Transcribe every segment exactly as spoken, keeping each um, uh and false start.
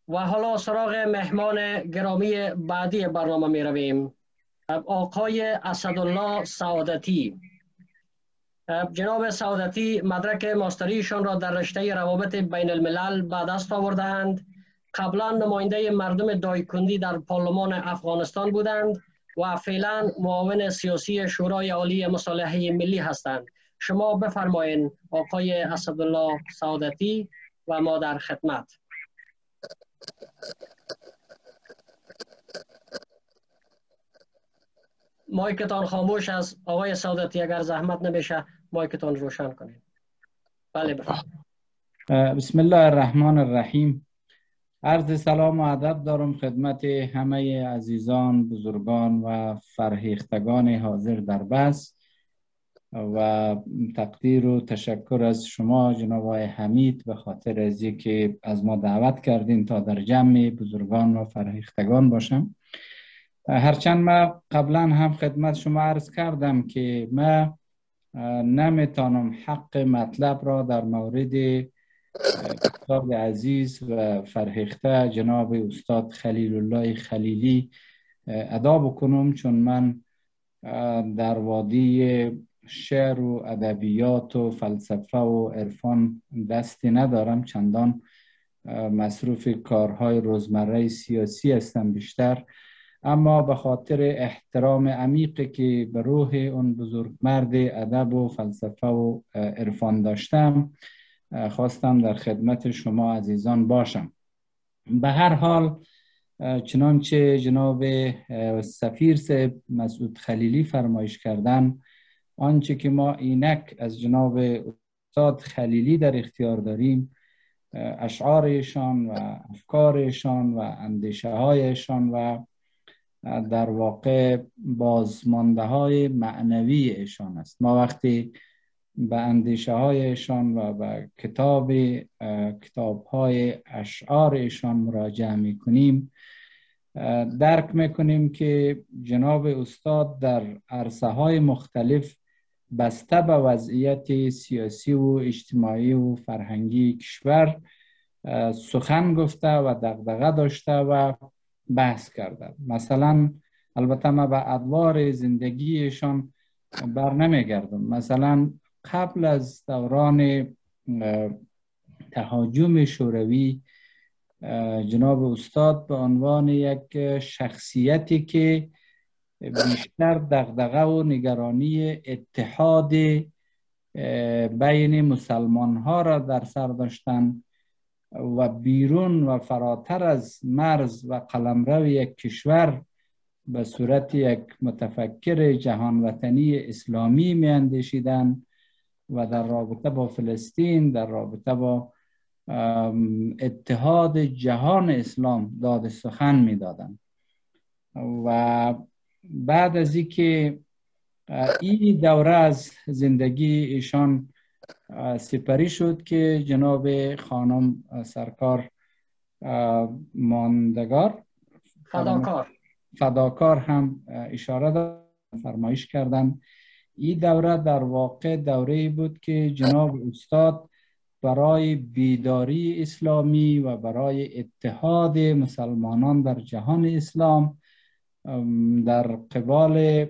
و حالا سراغ مهمان گرامی بعدی برنامه می رویم. آقای اسدالله سعادتی. جناب سعادتی مدرک ماستریشان را در رشته روابط بین الملل به دست آوردند. قبلا نماینده مردم دایکندی در پارلمان افغانستان بودند و فعلا معاون سیاسی شورای عالی مصالحه ملی هستند. شما بفرمایید آقای اسدالله سعادتی و ما در خدمت. مایکتان خاموش است آقای سعادتی، اگر زحمت نمیشه مایکتان روشن کنید. بله بفرمایید. بسم الله الرحمن الرحیم. عرض سلام و ادب دارم خدمت همه عزیزان، بزرگان و فرهیختگان حاضر در بحث و تقدیر و تشکر از شما جناب آقای حمید به خاطر از اینکه از ما دعوت کردین تا در جمع بزرگان و فرهیختگان باشم. هرچند ما قبلا هم خدمت شما عرض کردم که ما نمیتونم حق مطلب را در مورد کتاب عزیز و فرهیخته جناب استاد خلیل الله خلیلی ادا بکنم، چون من در وادی شعر و ادبیات و فلسفه و عرفان دستی ندارم، چندان مصروف کارهای روزمره سیاسی هستم بیشتر، اما به خاطر احترام عمیقی که به روح اون بزرگ مرد ادب و فلسفه و عرفان داشتم خواستم در خدمت شما عزیزان باشم. به هر حال چنانچه جناب سفیر صاحب مسعود خلیلی فرمایش کردن، آنچه که ما اینک از جناب استاد خلیلی در اختیار داریم اشعارشان و افکارشان و اندیشه هایشان و در واقع بازمانده های معنوی ایشان است. ما وقتی به اندیشه هایشان و به کتاب کتاب های اشعار ایشان مراجعه می کنیم درک می کنیم که جناب استاد در عرصه های مختلف بسته به وضعیت سیاسی و اجتماعی و فرهنگی کشور سخن گفته و دغدغه داشته و بحث کرده. مثلا البته ما به ادوار زندگیشان بر نمیگردم. مثلا قبل از دوران تهاجم شوروی جناب استاد به عنوان یک شخصیتی که بیشتر دغدغه و نگرانی اتحاد بین مسلمان ها را در سر داشتند و بیرون و فراتر از مرز و قلمرو یک کشور به صورت یک متفکر جهان وطنی اسلامی می اندیشیدند و در رابطه با فلسطین، در رابطه با اتحاد جهان اسلام داد سخن می دادند. و بعد از اینکه این دوره از زندگی ایشان سپری شد که جناب خانم سرکار ماندگار فداکار فداکار هم اشاره دادن، فرمایش کردن، این دوره در واقع دوره بود که جناب استاد برای بیداری اسلامی و برای اتحاد مسلمانان در جهان اسلام در قبال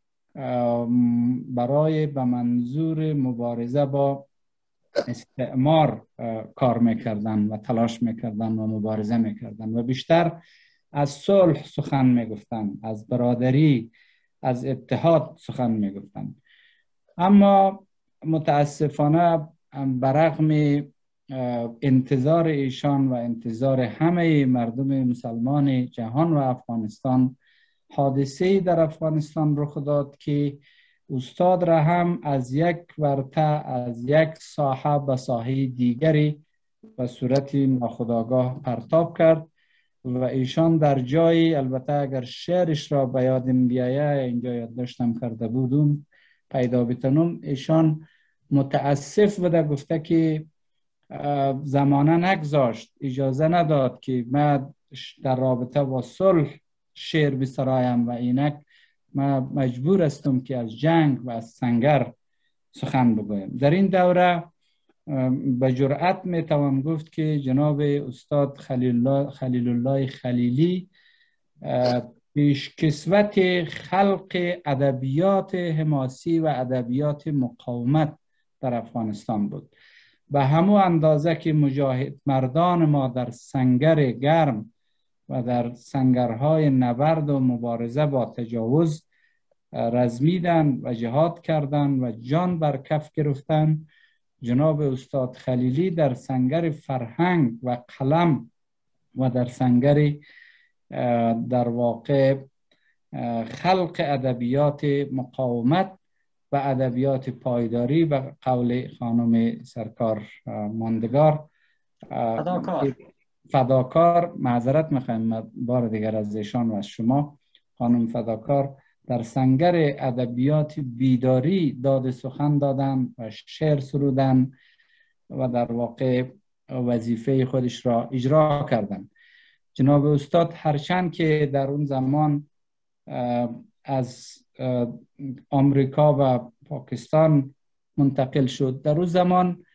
برای به منظور مبارزه با استعمار کار میکردن و تلاش میکردن و مبارزه میکردن و بیشتر از صلح سخن میگفتن، از برادری، از اتحاد سخن میگفتن. اما متاسفانه برغم انتظار ایشان و انتظار همه مردم مسلمان جهان و افغانستان حادثه در افغانستان رخ داد که استاد را هم از یک ورطه از یک ساحه به ساحه دیگری به صورت ناخودآگاه پرتاب کرد و ایشان در جایی، البته اگر شعرش را به یادم بیایه اینجا یادداشتم کرده بودم پیدا بتونم، ایشان متاسف بوده گفته که زمانه نگذاشت، اجازه نداد که من در رابطه با صلح شعر بسرایم و اینک ما مجبور هستم که از جنگ و از سنگر سخن بگویم. در این دوره به جرأت میتوان گفت که جناب استاد خلیل الله, خلیل الله خلیلی پیشکسوت خلق ادبیات حماسی و ادبیات مقاومت در افغانستان بود. به همون اندازه که مجاهد مردان ما در سنگر گرم و در سنگرهای نبرد و مبارزه با تجاوز رزمیدن و جهاد کردند و جان بر کف گرفتند، جناب استاد خلیلی در سنگر فرهنگ و قلم و در سنگر در واقع خلق ادبیات مقاومت و ادبیات پایداری و قول خانم سرکار ماندگار فداکار فداکار معذرت میخوایم بار دیگر از ایشان و از شما خانم فداکار در سنگر ادبیات بیداری داد سخن دادن و شعر سرودن و در واقع وظیفه خودش را اجرا کردن. جناب استاد هرچند که در اون زمان از آمریکا و پاکستان منتقل شد، در اون زمان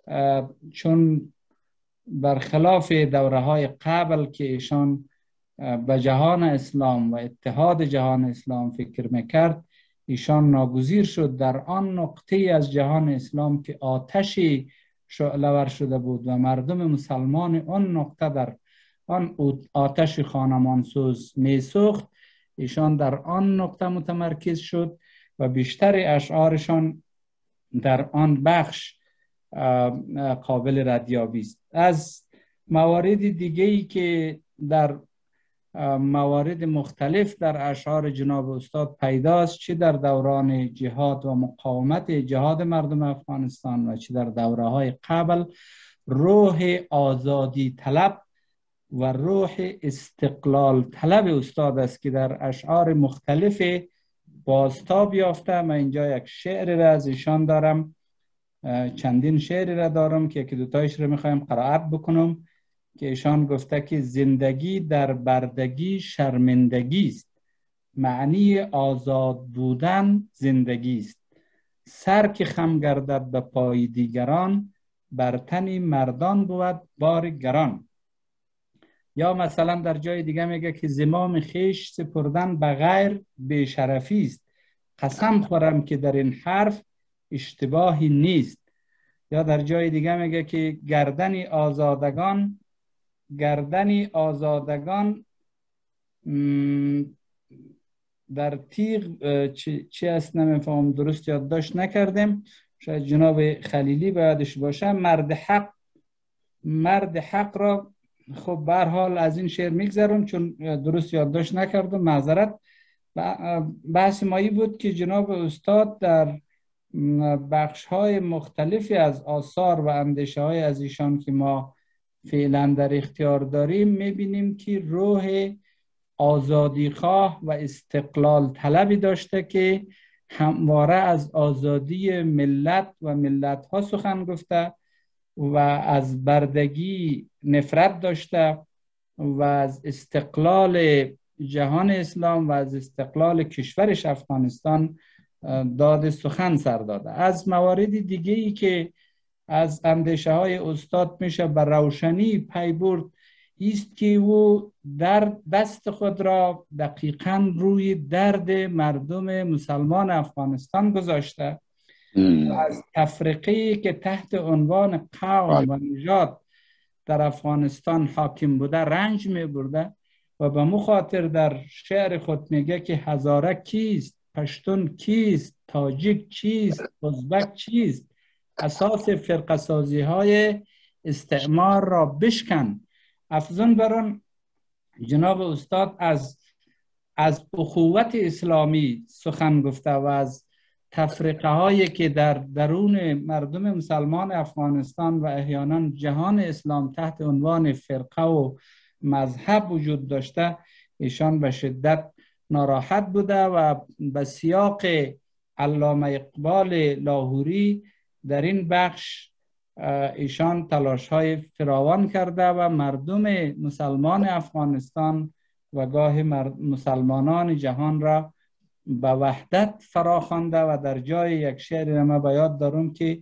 چون برخلاف دوره های قبل که ایشان به جهان اسلام و اتحاد جهان اسلام فکر میکرد، ایشان ناگزیر شد در آن نقطه از جهان اسلام که آتشی شعله‌ور شده بود و مردم مسلمان آن نقطه در آن آتش خانمانسوز میسوخت، ایشان در آن نقطه متمرکز شد و بیشتر اشعارشان در آن بخش قابل ردیابی است. از موارد دیگه‌ای که در موارد مختلف در اشعار جناب استاد پیداست، چه در دوران جهاد و مقاومت جهاد مردم افغانستان و چه در دوره های قبل، روح آزادی طلب و روح استقلال طلب استاد است که در اشعار مختلف بازتاب یافته. من اینجا یک شعر را از ایشان دارم، چندین شعر را دارم که یکی دوتایش را میخوایم قرائت بکنم که ایشان گفته که زندگی در بردگی شرمندگی است، معنی آزاد بودن زندگی است، سر که خم گردد به پای دیگران، بر تن مردان بود بار گران. یا مثلا در جای دیگه میگه که زمام خیش سپردن به غیر بی‌شرفی است، قسم خورم که در این حرف اشتباهی نیست. یا در جای دیگه میگه که گردن آزادگان گردن آزادگان در تیغ چی, چی است نمیفهم، درست یادداشت نکردم، شاید جناب خلیلی بایدش باشه. مرد حق مرد حق را خب به هر حال از این شعر میگذرم چون درست یادداشت نکردم، معذرت. بحث مایی بود که جناب استاد در بخش های مختلفی از آثار و اندیشه های از ایشان که ما فعلا در اختیار داریم میبینیم که روح آزادی خواه و استقلال طلبی داشته که همواره از آزادی ملت و ملت ها سخن گفته و از بردگی نفرت داشته و از استقلال جهان اسلام و از استقلال کشورش افغانستان داد سخن سر داده. از موارد دیگه ای که از اندیشه های استاد میشه بر روشنی پی برد است که او در دست خود را دقیقاً روی درد مردم مسلمان افغانستان گذاشته و از تفرقه‌ای که تحت عنوان قوم و نژاد در افغانستان حاکم بوده رنج میبرده و به مخاطر در شعر خود میگه که هزاره کیست، پشتون کیست، تاجیک چیست، ازبک چیست، اساس فرقه سازی های استعمار را بشکن. افزون بر آن جناب استاد از از اخوت اسلامی سخن گفته و از تفرقه هایی که در درون مردم مسلمان افغانستان و احیانا جهان اسلام تحت عنوان فرقه و مذهب وجود داشته، ایشان به شدت ناراحت بوده و به سیاق علامه اقبال لاهوری در این بخش ایشان تلاش های فراوان کرده و مردم مسلمان افغانستان و گاه مسلمانان جهان را به وحدت فراخوانده و در جای یک شعر ما به یاد دارم که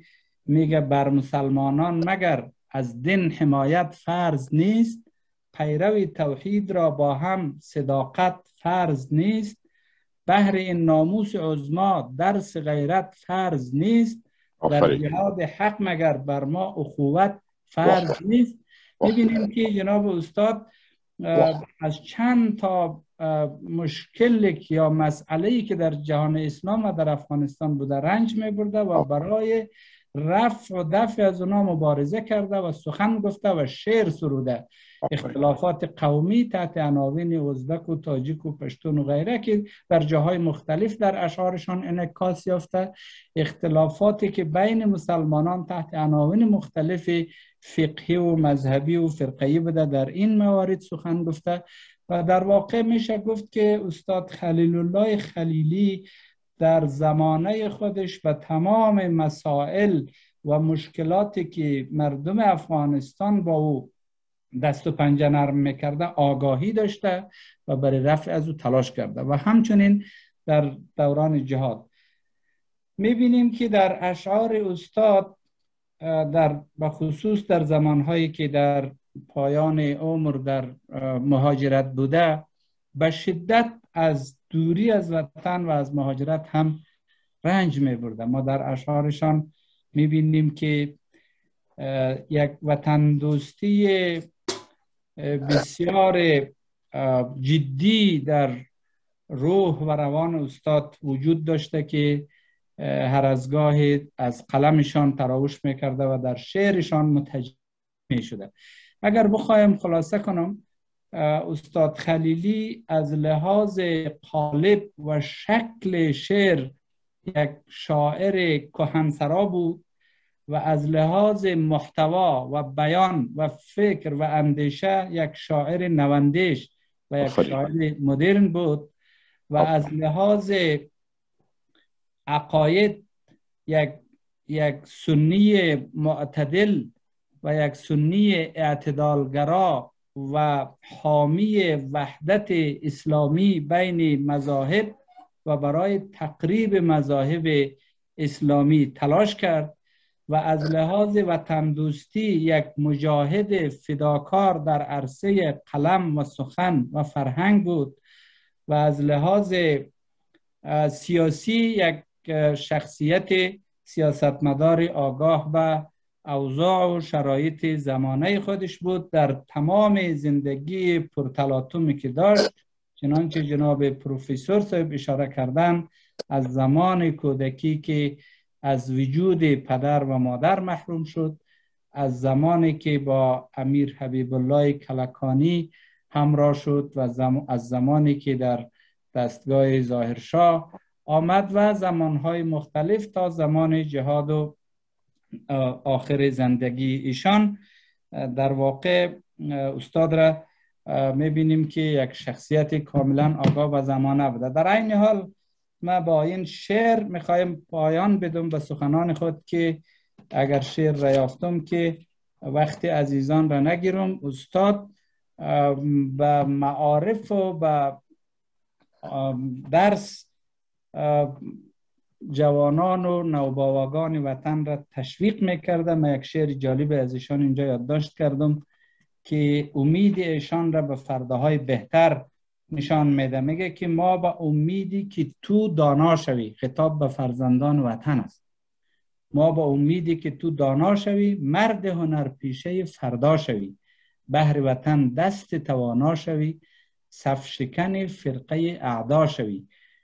میگه بر مسلمانان مگر از دین حمایت فرض نیست، پیروی توحید را با هم صداقت فرض نیست، بهر این ناموس عظما درس غیرت فرض نیست، در جهاد حق مگر بر ما اخوت فرض نیست. میبینیم که جناب استاد از چند تا مشکل یا مسئله‌ای که در جهان اسلام و در افغانستان بوده رنج میبرده و برای رفع و دفع از اونا مبارزه کرده و سخن گفته و شعر سروده. اختلافات قومی تحت عناوین ازبک و تاجیک و پشتون و غیره که در جاهای مختلف در اشعارشان انعکاس یافته، اختلافاتی که بین مسلمانان تحت عناوین مختلف فقهی و مذهبی و فرقه‌ای بوده در این موارد سخن گفته. و در واقع میشه گفت که استاد خلیل الله خلیلی در زمانه خودش و تمام مسائل و مشکلاتی که مردم افغانستان با او دست و پنجه نرم میکرده آگاهی داشته و برای رفع از او تلاش کرده. و همچنین در دوران جهاد میبینیم که در اشعار استاد در بخصوص در زمانهایی که در پایان عمر در مهاجرت بوده به شدت از دوری از وطن و از مهاجرت هم رنج می برده. ما در اشعارشان می بینیم که یک وطن دوستی بسیار جدی در روح و روان استاد وجود داشته که هر از گاهی از قلمشان تراوش می کرده و در شعرشان متجلی می شده. اگر بخوایم خلاصه کنم، استاد خلیلی از لحاظ قالب و شکل شعر یک شاعر کهنسرا بود و از لحاظ محتوا و بیان و فکر و اندیشه یک شاعر نوندیش و یک شاعر مدرن بود و از لحاظ عقاید یک یک سنی معتدل و یک سنی اعتدالگرا و حامی وحدت اسلامی بین مذاهب و برای تقریب مذاهب اسلامی تلاش کرد و از لحاظ وطن دوستی یک مجاهد فداکار در عرصه قلم و سخن و فرهنگ بود و از لحاظ سیاسی یک شخصیت سیاستمدار آگاه به اوضاع و شرایط زمانه خودش بود. در تمام زندگی پرتلاطمی که داشت، چنانچه جناب پروفسور صاحب اشاره کردن، از زمان کودکی که از وجود پدر و مادر محروم شد، از زمانی که با امیر حبیب الله کلکانی همراه شد و زم... از زمانی که در دستگاه ظاهرشاه آمد و زمانهای مختلف تا زمان جهاد و آخر زندگی ایشان، در واقع استاد را میبینیم که یک شخصیت کاملا آگاه و زمانه بوده. در این حال ما با این شعر میخوایم پایان بدم به سخنان خود که اگر شعر را یافتم که وقت عزیزان را نگیرم. استاد به معارف و به درس جوانان و نوباوگان وطن را تشویق میکرده. من یک شعر جالب از ایشان اینجا یادداشت کردم که امید ایشان را به فرداهای بهتر نشان میده. میگه که ما با امیدی که تو دانا شوی، خطاب به فرزندان وطن است، ما با امیدی که تو دانا شوی، مرد هنرپیشه فردا شوی، بهر وطن دست توانا شوی، صف شکن فرقه اعدا شوی،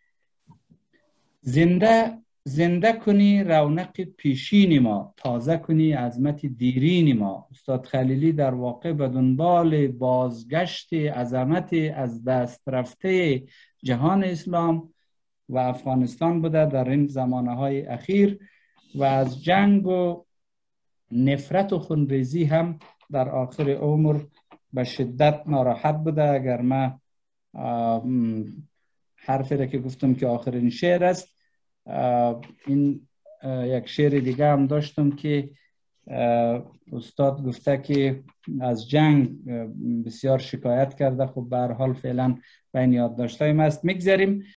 زنده زنده کنی رونق پیشین ما، تازه کنی عظمت دیرین ما. استاد خلیلی در واقع به دنبال بازگشت عظمت از دست رفته جهان اسلام و افغانستان بوده در این زمانه های اخیر و از جنگ و نفرت و خونریزی هم در آخر عمر به شدت ناراحت بوده. اگر من حرفی را که گفتم که آخرین شعر است، این یک شعر دیگه هم داشتم که استاد گفته که از جنگ بسیار شکایت کرده. خب به هر حال فعلا بین یادداشت‌هایم است، میگذاریم.